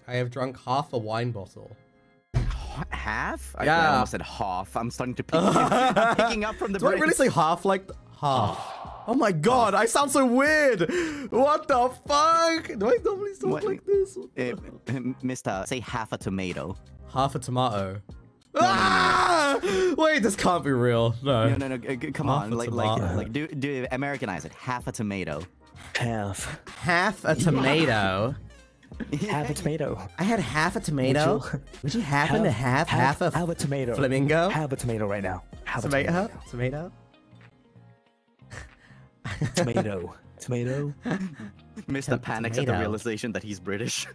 I have drunk half a wine bottle. Half? Yeah. I almost said half. I'm starting to pick. I'm picking up from the. Do I really say half? Like half? Oh my god, I sound so weird. What the fuck? Do I normally talk like this? Mysta, say half a tomato. Half a tomato. Ah! Wait, this can't be real. No. No. Come on, do Americanize it. Half a tomato. Half a tomato. Half a tomato. I had half a tomato. Would you happen to have half a tomato? Flamingo? Have a tomato right now. Have a tomato. Tomato. Tomato. Mysta panics at the realization that he's British.